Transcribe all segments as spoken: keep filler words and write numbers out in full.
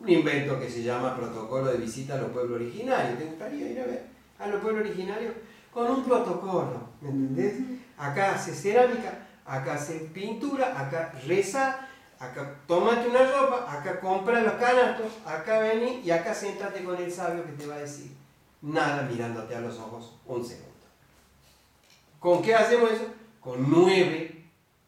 un invento que se llama Protocolo de Visita a los Pueblos Originarios. ¿Te gustaría ir a ver a los pueblos originarios? Con un protocolo, ¿me entendés? Acá hace cerámica, acá hace pintura, acá reza, acá tómate una ropa, acá compra los canastos, acá vení y acá sentate con el sabio que te va a decir. Nada mirándote a los ojos un segundo. ¿Con qué hacemos eso? Con nueve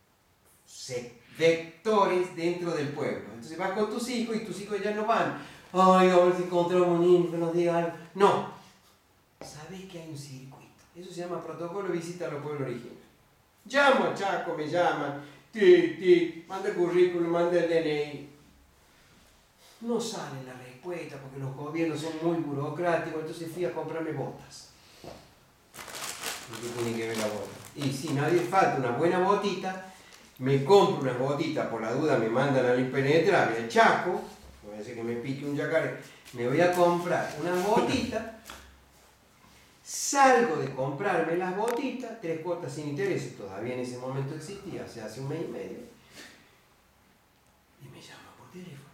vectores dentro del pueblo. Entonces vas con tus hijos y tus hijos ya no van. Ay, a ver si encontramos un niño que nos diga algo. No. Sabés que hay un circuito. Eso se llama protocolo de visita a los pueblos originarios. Llamo a Chaco, me llaman. Ti, ti, manda el currículum, manda el D N I. No sale la respuesta porque los gobiernos son muy burocráticos, entonces fui a comprarme botas. ¿Qué tiene que ver la bota? Y si nadie falta una buena botita, me compro unas botitas, por la duda me mandan al impenetrable, al Chaco, voy a decir que me pique un yacaré, me voy a comprar unas botitas, salgo de comprarme las botitas, tres cuotas sin interés, todavía en ese momento existía, o sea, hace un mes y medio, y me llama por teléfono.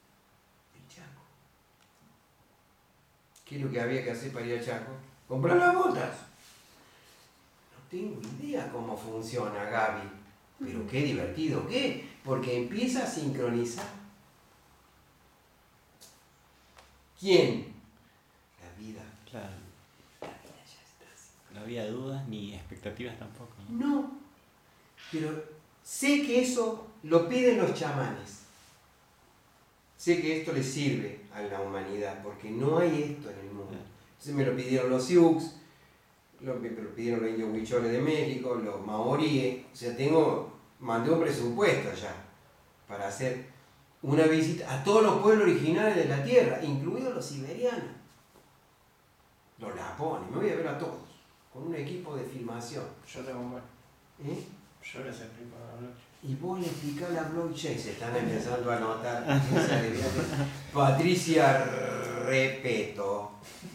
¿Qué es lo que había que hacer para ir a Chaco? Comprar las botas. No tengo idea cómo funciona, Gaby. Pero qué divertido, ¿qué? Porque empieza a sincronizar. ¿Quién? La vida. Claro. La vida ya está así. No había dudas ni expectativas tampoco, ¿no? No. Pero sé que eso lo piden los chamanes. Sé que esto le sirve a la humanidad, porque no hay esto en el mundo. Entonces me lo pidieron los Sioux, lo, me lo pidieron los indios huicholes de México, los maoríes. O sea, tengo, mandé un presupuesto allá para hacer una visita a todos los pueblos originales de la Tierra, incluidos los siberianos, los lapones. Me voy a ver a todos, con un equipo de filmación. Yo tengo un buen. ¿Eh? Yo les explico a la blockchain. Y vos le explicás la blockchain, se están empezando a notar. Patricia Repeto.